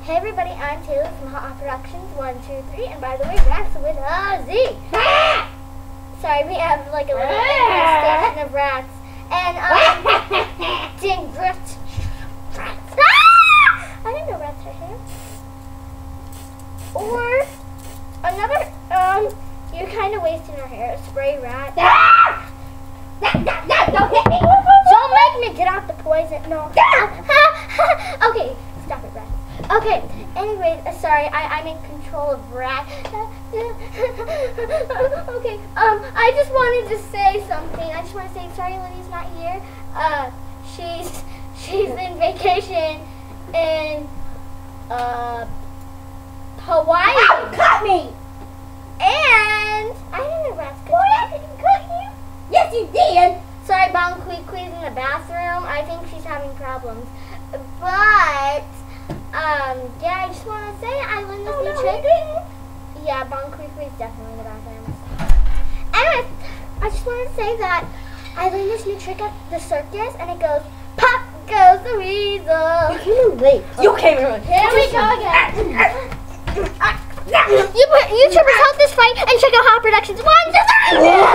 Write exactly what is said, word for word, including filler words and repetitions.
Hey everybody, I'm Taylor from Hot Hot Productions one two three, and by the way, rats with a Z. Sorry, we have like a little infestation of rats. And, um, dang rats. Rats. Ah! I didn't know rats are here. Or, another, um, you're kind of wasting our hair. Spray rat. Ah! Don't hit me. Don't make me get out the poison. No. Okay, stop it, rats. Okay, anyway, uh, sorry, I, I'm in control of rat. Okay, um, I just wanted to say something. I just want to say sorry Lydia's not here. Uh, she's, she's in vacation in, uh, Hawaii. Ow, cut me! And, I didn't know rats could Boy, I didn't cut you. Yes, you did. Sorry, Bon Quee Quee's in the bathroom. I think she's having problems. But, um, yeah, I just want to say I learned this Oh, new no, trick. you didn't. Yeah, Bon Quee Quee's definitely in the bathroom. Anyways, I just want to say that I learned this new trick at the circus, and it goes, pop goes the weasel. You late. You came in. Here we go again. You YouTubers help this fight and check out Hot Productions one two three.